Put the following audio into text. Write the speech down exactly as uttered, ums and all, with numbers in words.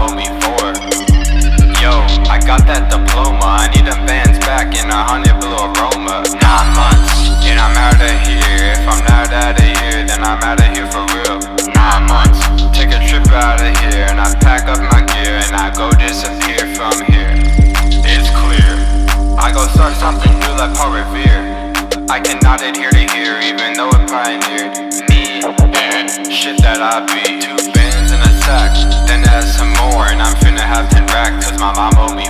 owed me four. Yo, I got that diploma, I need them bands back in a honey blue aroma. Nine months, and I'm out of here. If I'm not out of here, then I'm out of here for real. Nine months, take a trip out of here, and I pack up my gear, and I go disappear from here. It's clear, I go start something new like Paul Revere. I cannot adhere to here, even though it pioneered me and shit that I be. Two bands in a sack, then add some more, and I'm finna have ten back, cause my mom owed me